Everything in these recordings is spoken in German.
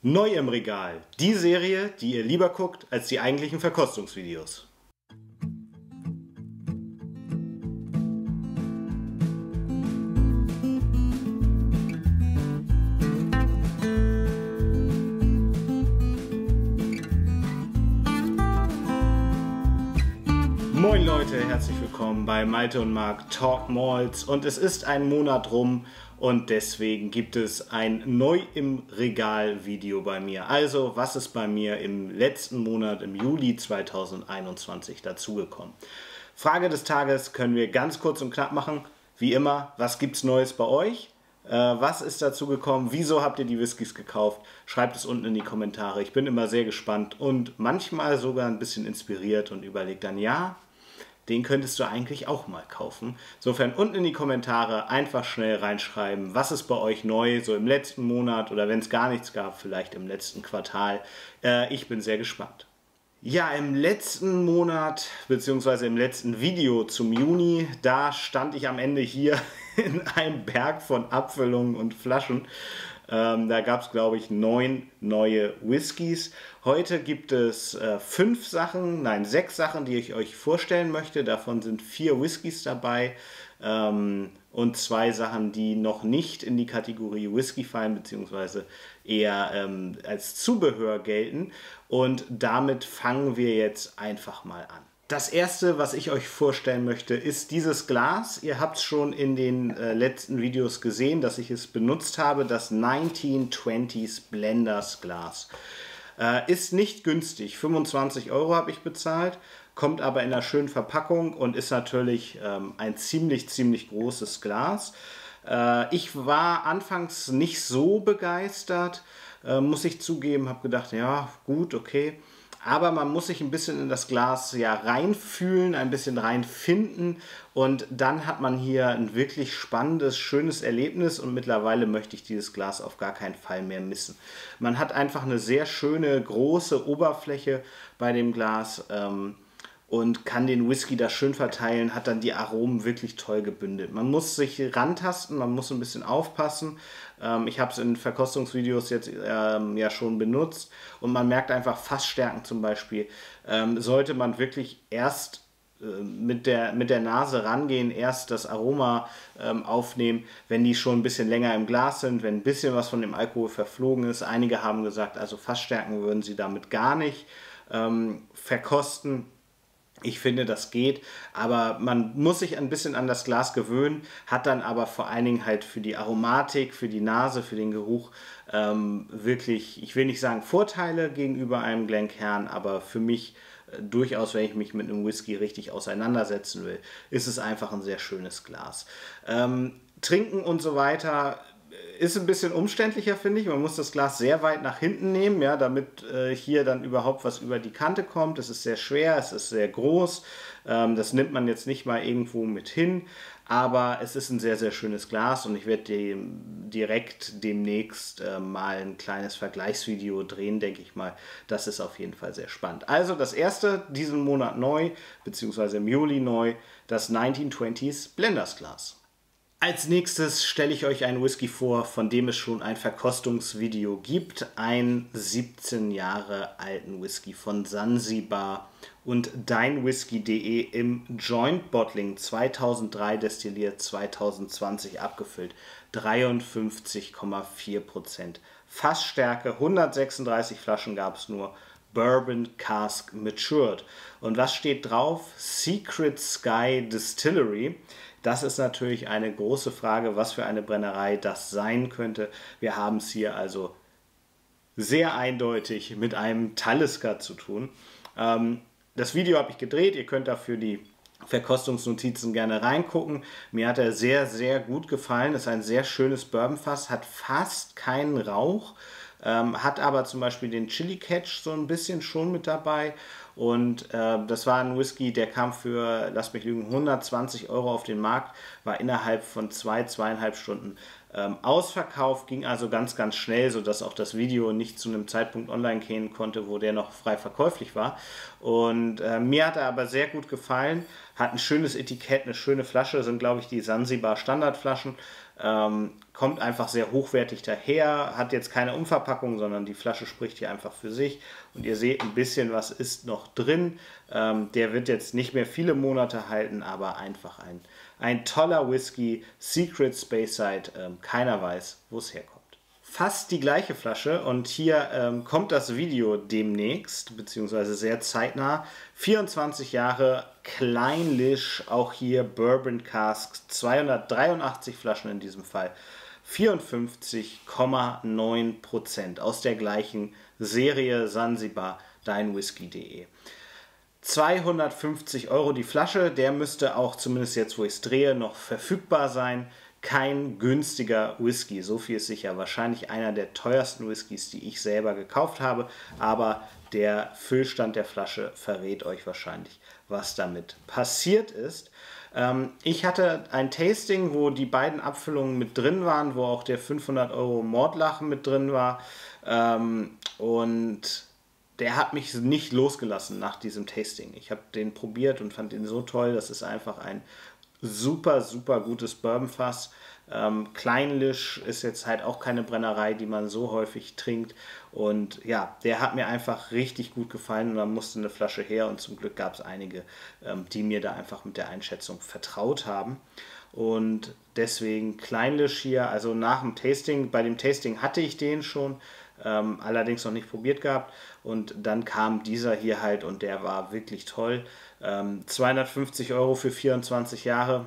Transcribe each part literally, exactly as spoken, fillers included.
Neu im Regal. Die Serie, die ihr lieber guckt als die eigentlichen Verkostungsvideos. Moin Leute, herzlich willkommen bei Malte und Marc Talk Malts und es ist ein Monat rum und deswegen gibt es ein Neu im Regal Video bei mir. Also was ist bei mir im letzten Monat, im Juli zweitausendeinundzwanzig dazugekommen? Frage des Tages können wir ganz kurz und knapp machen. Wie immer, was gibt's Neues bei euch? Äh, was ist dazu gekommen? Wieso habt ihr die Whiskys gekauft? Schreibt es unten in die Kommentare. Ich bin immer sehr gespannt und manchmal sogar ein bisschen inspiriert und überlege dann, ja, den könntest du eigentlich auch mal kaufen. Insofern unten in die Kommentare einfach schnell reinschreiben, was ist bei euch neu, so im letzten Monat oder wenn es gar nichts gab, vielleicht im letzten Quartal. Äh, ich bin sehr gespannt. Ja, im letzten Monat, beziehungsweise im letzten Video zum Juni, da stand ich am Ende hier in einem Berg von Abfüllungen und Flaschen. Ähm, da gab es, glaube ich, neun neue Whiskys. Heute gibt es äh, fünf Sachen, nein, sechs Sachen, die ich euch vorstellen möchte. Davon sind vier Whiskys dabei ähm, und zwei Sachen, die noch nicht in die Kategorie Whisky fallen, beziehungsweise eher ähm, als Zubehör gelten. Und damit fangen wir jetzt einfach mal an. Das erste, was ich euch vorstellen möchte, ist dieses Glas. Ihr habt es schon in den äh, letzten Videos gesehen, dass ich es benutzt habe, das neunzehn zwanzig Blenders Glas. Äh, ist nicht günstig, fünfundzwanzig Euro habe ich bezahlt, kommt aber in einer schönen Verpackung und ist natürlich ähm, ein ziemlich, ziemlich großes Glas. Äh, ich war anfangs nicht so begeistert, äh, muss ich zugeben, habe gedacht, ja gut, okay. Aber man muss sich ein bisschen in das Glas ja reinfühlen, ein bisschen reinfinden und dann hat man hier ein wirklich spannendes, schönes Erlebnis und mittlerweile möchte ich dieses Glas auf gar keinen Fall mehr missen. Man hat einfach eine sehr schöne, große Oberfläche bei dem Glas ähm, und kann den Whisky da schön verteilen, hat dann die Aromen wirklich toll gebündelt. Man muss sich rantasten, man muss ein bisschen aufpassen. Ähm, ich habe es in Verkostungsvideos jetzt ähm, ja schon benutzt und man merkt einfach Fassstärken zum Beispiel. Ähm, sollte man wirklich erst äh, mit der, mit der Nase rangehen, erst das Aroma ähm, aufnehmen, wenn die schon ein bisschen länger im Glas sind, wenn ein bisschen was von dem Alkohol verflogen ist. Einige haben gesagt, also Fassstärken würden sie damit gar nicht ähm, verkosten. Ich finde, das geht, aber man muss sich ein bisschen an das Glas gewöhnen, hat dann aber vor allen Dingen halt für die Aromatik, für die Nase, für den Geruch ähm, wirklich, ich will nicht sagen Vorteile gegenüber einem Glencairn, aber für mich äh, durchaus, wenn ich mich mit einem Whisky richtig auseinandersetzen will, ist es einfach ein sehr schönes Glas. Ähm, trinken und so weiter ist ein bisschen umständlicher, finde ich. Man muss das Glas sehr weit nach hinten nehmen, ja, damit äh, hier dann überhaupt was über die Kante kommt. Es ist sehr schwer, es ist sehr groß. Ähm, das nimmt man jetzt nicht mal irgendwo mit hin. Aber es ist ein sehr, sehr schönes Glas und ich werde dem direkt demnächst äh, mal ein kleines Vergleichsvideo drehen, denke ich mal. Das ist auf jeden Fall sehr spannend. Also das erste diesen Monat neu, beziehungsweise im Juli neu, das neunzehn zwanzig Blenders Glas. Als nächstes stelle ich euch einen Whisky vor, von dem es schon ein Verkostungsvideo gibt. Einen siebzehn Jahre alten Whisky von Sansibar und deinwhisky punkt de im Joint Bottling zweitausenddrei destilliert, zweitausendzwanzig abgefüllt. dreiundfünfzig Komma vier Prozent. Fassstärke, hundertsechsunddreißig Flaschen gab es nur. Bourbon Cask Matured. Und was steht drauf? Secret Sky Distillery. Das ist natürlich eine große Frage, was für eine Brennerei das sein könnte. Wir haben es hier also sehr eindeutig mit einem Talisker zu tun. Ähm, das Video habe ich gedreht, ihr könnt dafür die Verkostungsnotizen gerne reingucken. Mir hat er sehr, sehr gut gefallen. Ist ein sehr schönes Bourbonfass, hat fast keinen Rauch. Ähm, hat aber zum Beispiel den Chili Catch so ein bisschen schon mit dabei und äh, das war ein Whisky, der kam für, lasst mich lügen, hundertzwanzig Euro auf den Markt, war innerhalb von zwei, zweieinhalb Stunden ähm, ausverkauft, ging also ganz, ganz schnell, sodass auch das Video nicht zu einem Zeitpunkt online gehen konnte, wo der noch frei verkäuflich war. Und äh, mir hat er aber sehr gut gefallen, hat ein schönes Etikett, eine schöne Flasche, sind glaube ich die Sansibar Standardflaschen. Ähm, kommt einfach sehr hochwertig daher, hat jetzt keine Umverpackung, sondern die Flasche spricht hier einfach für sich. Und ihr seht ein bisschen, was ist noch drin. Ähm, der wird jetzt nicht mehr viele Monate halten, aber einfach ein, ein toller Whisky. Secret Speyside, ähm, keiner weiß, wo es herkommt. Fast die gleiche Flasche und hier ähm, kommt das Video demnächst, beziehungsweise sehr zeitnah. vierundzwanzig Jahre Kleinlish, auch hier Bourbon Casks, zweihundertdreiundachtzig Flaschen in diesem Fall, vierundfünfzig Komma neun Prozent aus der gleichen Serie Sansibar, dein whisky punkt de. zweihundertfünfzig Euro die Flasche, der müsste auch, zumindest jetzt wo ich es drehe, noch verfügbar sein. Kein günstiger Whisky, so viel ist sicher. Wahrscheinlich einer der teuersten Whiskys, die ich selber gekauft habe, aber der Füllstand der Flasche verrät euch wahrscheinlich, was damit passiert ist. Ähm, ich hatte ein Tasting, wo die beiden Abfüllungen mit drin waren, wo auch der fünfhundert Euro Mordlachen mit drin war, ähm, und der hat mich nicht losgelassen nach diesem Tasting. Ich habe den probiert und fand ihn so toll. Das ist einfach ein super, super gutes Bourbonfass. Ähm, Kleinlish ist jetzt halt auch keine Brennerei, die man so häufig trinkt. Und ja, der hat mir einfach richtig gut gefallen und dann musste eine Flasche her. Und zum Glück gab es einige, ähm, die mir da einfach mit der Einschätzung vertraut haben. Und deswegen Kleinlish hier, also nach dem Tasting, bei dem Tasting hatte ich den schon, ähm, allerdings noch nicht probiert gehabt. Und dann kam dieser hier halt und der war wirklich toll. Ähm, zweihundertfünfzig Euro für vierundzwanzig Jahre.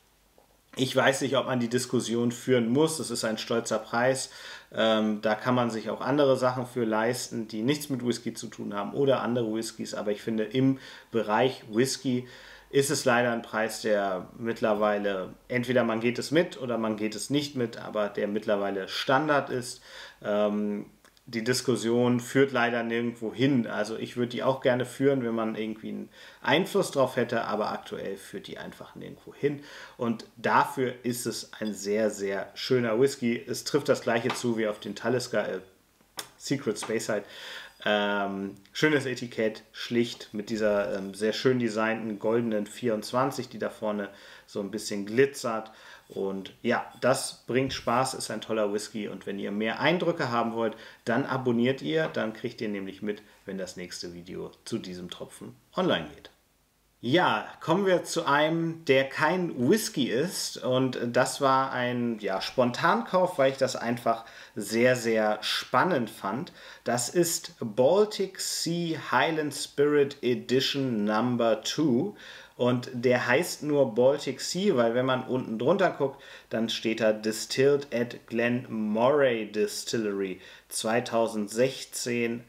Ich weiß nicht, ob man die Diskussion führen muss. Das ist ein stolzer Preis. Ähm, da kann man sich auch andere Sachen für leisten, die nichts mit Whisky zu tun haben oder andere Whiskys. Aber ich finde, im Bereich Whisky ist es leider ein Preis, der mittlerweile, entweder man geht es mit oder man geht es nicht mit, aber der mittlerweile Standard ist. Ähm, Die Diskussion führt leider nirgendwo hin. Also ich würde die auch gerne führen, wenn man irgendwie einen Einfluss drauf hätte, aber aktuell führt die einfach nirgendwo hin. Und dafür ist es ein sehr, sehr schöner Whisky. Es trifft das gleiche zu wie auf den Talisker äh, Secret Speyside. Ähm, schönes Etikett, schlicht mit dieser ähm, sehr schön designten goldenen vierundzwanzig, die da vorne so ein bisschen glitzert. Und ja, das bringt Spaß, ist ein toller Whisky. Und wenn ihr mehr Eindrücke haben wollt, dann abonniert ihr, dann kriegt ihr nämlich mit, wenn das nächste Video zu diesem Tropfen online geht. Ja, kommen wir zu einem, der kein Whisky ist, und das war ein ja, Spontankauf, weil ich das einfach sehr, sehr spannend fand. Das ist Baltic Sea Highland Spirit Edition Number zwei und der heißt nur Baltic Sea, weil wenn man unten drunter guckt, dann steht da Distilled at Glenmoray Distillery zweitausendsechzehn.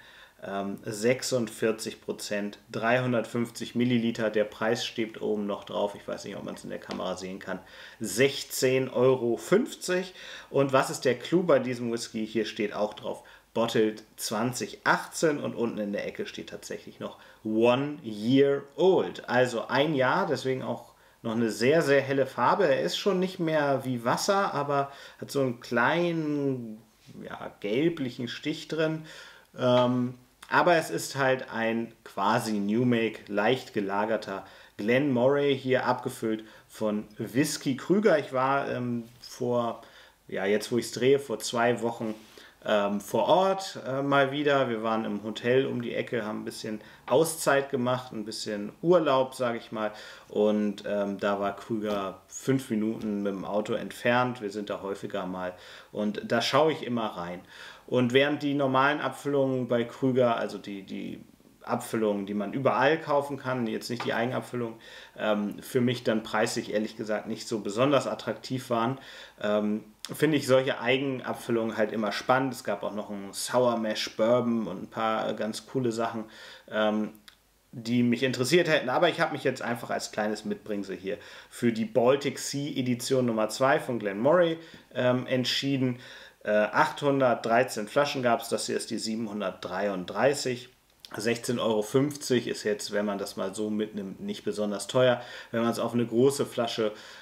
sechsundvierzig Prozent, dreihundertfünfzig Milliliter, der Preis steht oben noch drauf, ich weiß nicht, ob man es in der Kamera sehen kann, sechzehn Euro fünfzig. Und was ist der Clou bei diesem Whisky? Hier steht auch drauf, Bottled zwanzig achtzehn, und unten in der Ecke steht tatsächlich noch One Year Old, also ein Jahr, deswegen auch noch eine sehr, sehr helle Farbe. Er ist schon nicht mehr wie Wasser, aber hat so einen kleinen, ja, gelblichen Stich drin. Ähm, Aber es ist halt ein quasi New Make, leicht gelagerter Glenmoray, hier abgefüllt von Whisky Krüger. Ich war ähm, vor, ja jetzt wo ich es drehe, vor zwei Wochen ähm, vor Ort äh, mal wieder. Wir waren im Hotel um die Ecke, haben ein bisschen Auszeit gemacht, ein bisschen Urlaub, sage ich mal. Und ähm, da war Krüger fünf Minuten mit dem Auto entfernt. Wir sind da häufiger mal und da schaue ich immer rein. Und während die normalen Abfüllungen bei Krüger, also die, die Abfüllungen, die man überall kaufen kann, jetzt nicht die Eigenabfüllung, ähm, für mich dann preislich ehrlich gesagt nicht so besonders attraktiv waren, ähm, finde ich solche Eigenabfüllungen halt immer spannend. Es gab auch noch einen Sour Mash Bourbon und ein paar ganz coole Sachen, ähm, die mich interessiert hätten, aber ich habe mich jetzt einfach als kleines Mitbringsel hier für die Baltic Sea Edition Nummer zwei von Glenmoray ähm, entschieden. achthundertdreizehn Flaschen gab es, das hier ist die siebenhundertdreiunddreißig. sechzehn Euro fünfzig ist jetzt, wenn man das mal so mitnimmt, nicht besonders teuer. Wenn man es auf eine große Flasche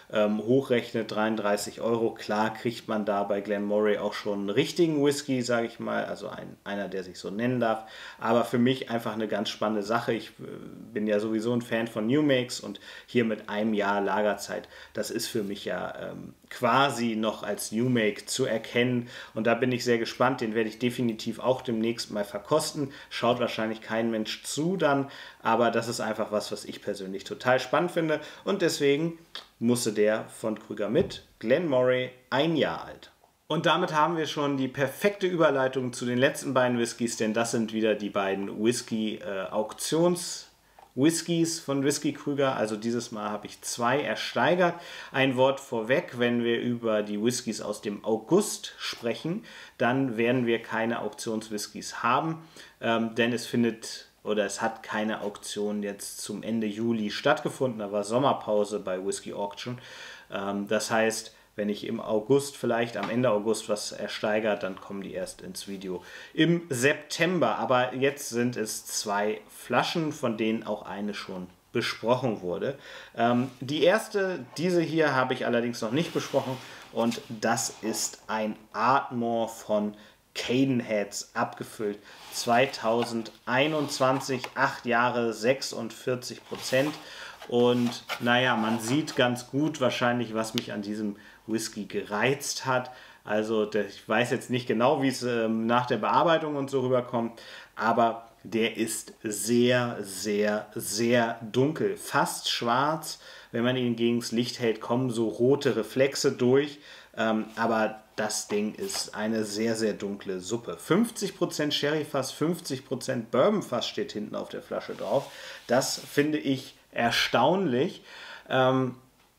ähm, hochrechnet, dreiunddreißig Euro. Klar kriegt man da bei Glenmorangie auch schon einen richtigen Whisky, sage ich mal, also ein, einer, der sich so nennen darf. Aber für mich einfach eine ganz spannende Sache. Ich äh, bin ja sowieso ein Fan von New Makes und hier mit einem Jahr Lagerzeit, das ist für mich ja ähm, quasi noch als New Make zu erkennen. Und da bin ich sehr gespannt. Den werde ich definitiv auch demnächst mal verkosten. Schaut wahrscheinlich kein Mensch zu dann, aber das ist einfach was, was ich persönlich total spannend finde. Und deswegen musste der von Krüger mit. Glenmorangie, ein Jahr alt. Und damit haben wir schon die perfekte Überleitung zu den letzten beiden Whiskys, denn das sind wieder die beiden Whisky-Auktions- Whiskys von Whisky Krüger, also dieses Mal habe ich zwei ersteigert. Ein Wort vorweg, wenn wir über die Whiskys aus dem August sprechen, dann werden wir keine Auktionswhiskys haben, ähm, denn es findet oder es hat keine Auktion jetzt zum Ende Juli stattgefunden, da war Sommerpause bei Whisky Auction. Ähm, das heißt, wenn ich im August, vielleicht am Ende August was ersteigert, dann kommen die erst ins Video im September. Aber jetzt sind es zwei Flaschen, von denen auch eine schon besprochen wurde. Ähm, die erste, diese hier, habe ich allerdings noch nicht besprochen. Und das ist ein Ardmore von Cadenheads, abgefüllt zweitausendeinundzwanzig, acht Jahre, sechsundvierzig Prozent. Und naja, man sieht ganz gut wahrscheinlich, was mich an diesem Whisky gereizt hat. Also ich weiß jetzt nicht genau, wie es ähm, nach der Bearbeitung und so rüberkommt, aber der ist sehr, sehr, sehr dunkel. Fast schwarz. Wenn man ihn gegen das Licht hält, kommen so rote Reflexe durch. Ähm, aber das Ding ist eine sehr, sehr dunkle Suppe. fünfzig Prozent Sherryfass, fünfzig Prozent Bourbonfass steht hinten auf der Flasche drauf. Das finde ich erstaunlich. Ähm,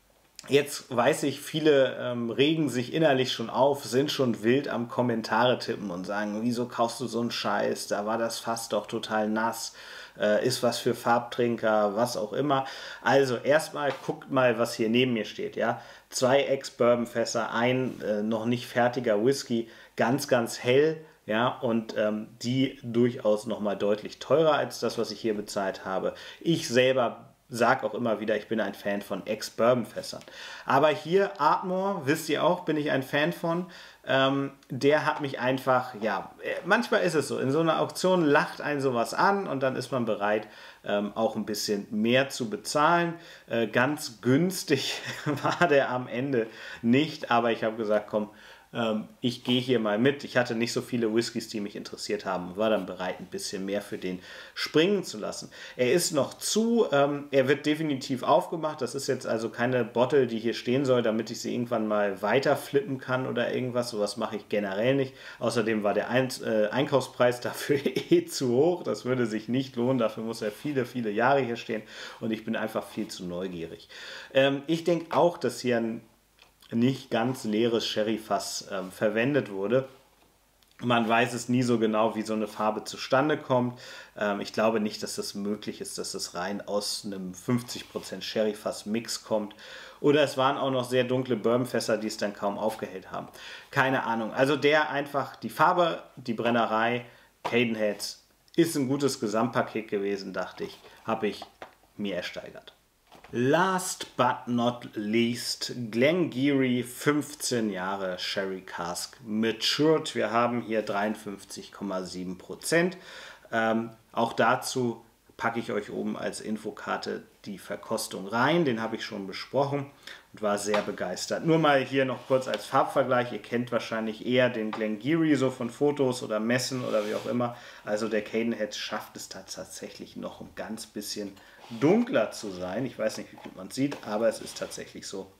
jetzt weiß ich, viele ähm, regen sich innerlich schon auf, sind schon wild am Kommentare tippen und sagen, wieso kaufst du so einen Scheiß, da war das Fass doch total nass, äh, ist was für Farbtrinker, was auch immer. Also erstmal guckt mal, was hier neben mir steht. Ja? Zwei Ex-Bourbon-Fässer, ein äh, noch nicht fertiger Whisky, ganz, ganz hell. Ja, und ähm, die durchaus nochmal deutlich teurer als das, was ich hier bezahlt habe. Ich selber sage auch immer wieder, ich bin ein Fan von Ex-Bourbon-Fässern. Aber hier, Ardmore, wisst ihr auch, bin ich ein Fan von. Ähm, der hat mich einfach, ja, manchmal ist es so, in so einer Auktion lacht einen sowas an und dann ist man bereit, ähm, auch ein bisschen mehr zu bezahlen. Äh, ganz günstig war der am Ende nicht, aber ich habe gesagt, komm, ich gehe hier mal mit. Ich hatte nicht so viele Whiskys, die mich interessiert haben und war dann bereit, ein bisschen mehr für den springen zu lassen. Er ist noch zu, ähm, er wird definitiv aufgemacht. Das ist jetzt also keine Bottle, die hier stehen soll, damit ich sie irgendwann mal weiter flippen kann oder irgendwas. Sowas mache ich generell nicht. Außerdem war der Ein äh, Einkaufspreis dafür eh zu hoch. Das würde sich nicht lohnen. Dafür muss er viele, viele Jahre hier stehen und ich bin einfach viel zu neugierig. Ähm, ich denke auch, dass hier ein nicht ganz leeres Sherryfass ähm, verwendet wurde. Man weiß es nie so genau, wie so eine Farbe zustande kommt. Ähm, ich glaube nicht, dass das möglich ist, dass es rein aus einem fünfzig Prozent Sherryfass-Mix kommt. Oder es waren auch noch sehr dunkle Bourbonfässer, die es dann kaum aufgehellt haben. Keine Ahnung. Also der einfach, die Farbe, die Brennerei, Cadenheads, ist ein gutes Gesamtpaket gewesen, dachte ich. Habe ich mir ersteigert. Last but not least, Glengarry, fünfzehn Jahre Sherry Cask Matured. Wir haben hier dreiundfünfzig Komma sieben Prozent. Ähm, auch dazu packe ich euch oben als Infokarte die Verkostung rein. Den habe ich schon besprochen und war sehr begeistert. Nur mal hier noch kurz als Farbvergleich. Ihr kennt wahrscheinlich eher den Glengarry so von Fotos oder Messen oder wie auch immer. Also der Cadenhead schafft es tatsächlich noch ein ganz bisschen dunkler zu sein. Ich weiß nicht, wie gut man es sieht, aber es ist tatsächlich so,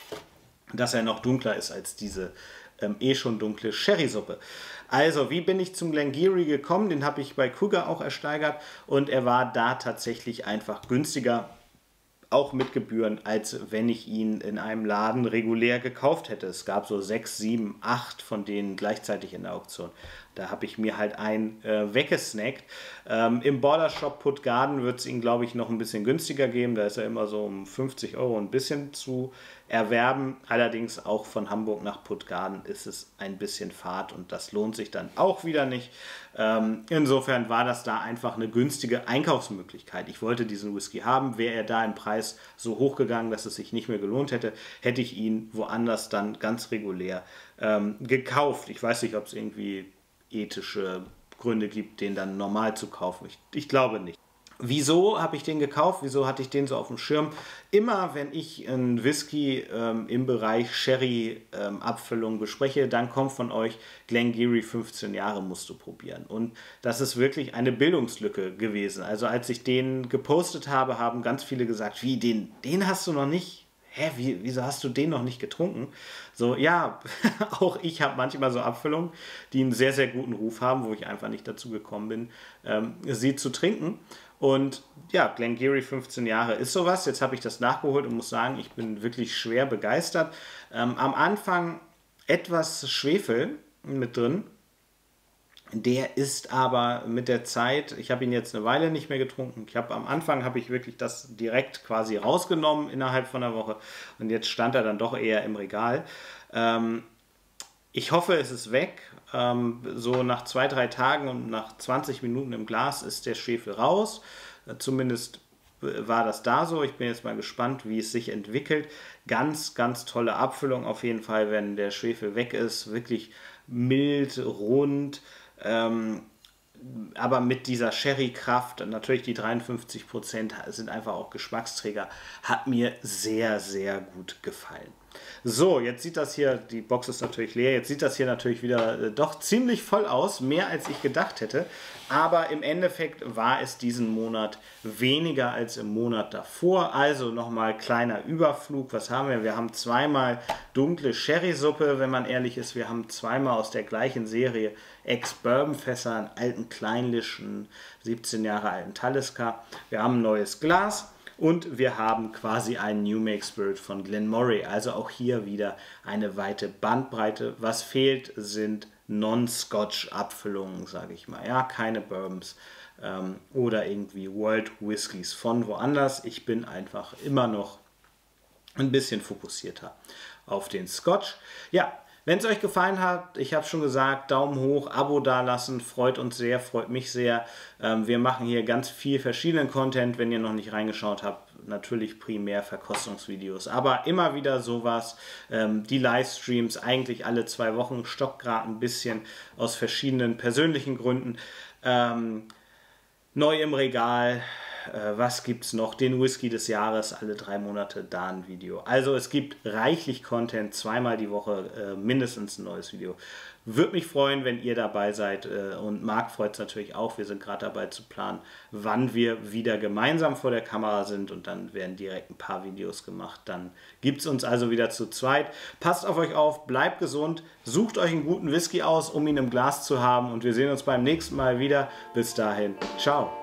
dass er noch dunkler ist als diese ähm, eh schon dunkle Sherry-Suppe. Also, wie bin ich zum Glengarry gekommen? Den habe ich bei Krüger auch ersteigert und er war da tatsächlich einfach günstiger, auch mit Gebühren, als wenn ich ihn in einem Laden regulär gekauft hätte. Es gab so sechs, sieben, acht von denen gleichzeitig in der Auktion. Da habe ich mir halt einen äh, weggesnackt. Ähm, Im Border Shop Puttgarden wird es ihn, glaube ich, noch ein bisschen günstiger geben. Da ist er immer so um fünfzig Euro ein bisschen zu erwerben. Allerdings auch von Hamburg nach Puttgarden ist es ein bisschen Fahrt und das lohnt sich dann auch wieder nicht. Ähm, insofern war das da einfach eine günstige Einkaufsmöglichkeit. Ich wollte diesen Whisky haben. Wäre er da im Preis so hoch gegangen, dass es sich nicht mehr gelohnt hätte, hätte ich ihn woanders dann ganz regulär ähm, gekauft. Ich weiß nicht, ob es irgendwie ethische Gründe gibt, den dann normal zu kaufen. Ich, ich glaube nicht. Wieso habe ich den gekauft? Wieso hatte ich den so auf dem Schirm? Immer wenn ich einen Whisky ähm, im Bereich Sherry-Abfüllung ähm, bespreche, dann kommt von euch Glengarry fünfzehn Jahre musst du probieren. Und das ist wirklich eine Bildungslücke gewesen. Also als ich den gepostet habe, haben ganz viele gesagt, wie, den, den hast du noch nicht? Hä, wie, wieso hast du den noch nicht getrunken? So, ja, auch ich habe manchmal so Abfüllungen, die einen sehr, sehr guten Ruf haben, wo ich einfach nicht dazu gekommen bin, ähm, sie zu trinken. Und ja, Glengarry fünfzehn Jahre ist sowas. Jetzt habe ich das nachgeholt und muss sagen, ich bin wirklich schwer begeistert. Ähm, am Anfang etwas Schwefel mit drin. Der ist aber mit der Zeit, ich habe ihn jetzt eine Weile nicht mehr getrunken. Ich habe am Anfang habe ich wirklich das direkt quasi rausgenommen innerhalb von einer Woche und jetzt stand er dann doch eher im Regal. Ähm, ich hoffe, es ist weg. Ähm, so nach zwei, drei Tagen und nach zwanzig Minuten im Glas ist der Schwefel raus. Äh, zumindest war das da so. Ich bin jetzt mal gespannt, wie es sich entwickelt. Ganz, ganz tolle Abfüllung auf jeden Fall, wenn der Schwefel weg ist. Wirklich mild, rund. Ähm, aber mit dieser Sherry-Kraft, natürlich die dreiundfünfzig Prozent sind einfach auch Geschmacksträger, hat mir sehr, sehr gut gefallen. So, jetzt sieht das hier, die Box ist natürlich leer, jetzt sieht das hier natürlich wieder äh, doch ziemlich voll aus, mehr als ich gedacht hätte, aber im Endeffekt war es diesen Monat weniger als im Monat davor, also nochmal kleiner Überflug. Was haben wir? Wir haben zweimal dunkle Sherry-Suppe, wenn man ehrlich ist, wir haben zweimal aus der gleichen Serie Ex-Bourbon-Fässer, einen alten kleinlichen, siebzehn Jahre alten Talisker, wir haben ein neues Glas. Und wir haben quasi einen New Make Spirit von Glenmorangie, also auch hier wieder eine weite Bandbreite. Was fehlt, sind Non-Scotch-Abfüllungen, sage ich mal. Ja, keine Bourbons ähm, oder irgendwie World Whiskys von woanders. Ich bin einfach immer noch ein bisschen fokussierter auf den Scotch. Ja, wenn es euch gefallen hat, ich habe schon gesagt, Daumen hoch, Abo dalassen, freut uns sehr, freut mich sehr. Ähm, wir machen hier ganz viel verschiedenen Content, wenn ihr noch nicht reingeschaut habt, natürlich primär Verkostungsvideos, aber immer wieder sowas, ähm, die Livestreams eigentlich alle zwei Wochen, stockt gerade ein bisschen aus verschiedenen persönlichen Gründen. Ähm, neu im Regal. Was gibt es noch? Den Whisky des Jahres, alle drei Monate da ein Video. Also es gibt reichlich Content, zweimal die Woche äh, mindestens ein neues Video. Würde mich freuen, wenn ihr dabei seid äh, und Marc freut es natürlich auch. Wir sind gerade dabei zu planen, wann wir wieder gemeinsam vor der Kamera sind und dann werden direkt ein paar Videos gemacht. Dann gibt es uns also wieder zu zweit. Passt auf euch auf, bleibt gesund, sucht euch einen guten Whisky aus, um ihn im Glas zu haben und wir sehen uns beim nächsten Mal wieder. Bis dahin, ciao.